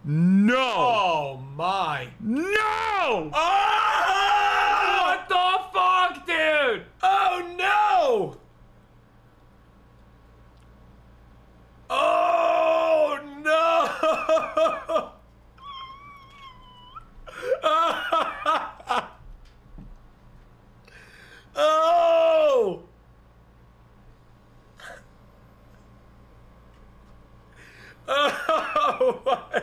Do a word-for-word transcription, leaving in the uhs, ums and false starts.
No! Oh my. No! Oh! What the fuck, dude? Oh no! Oh no! Oh! Oh!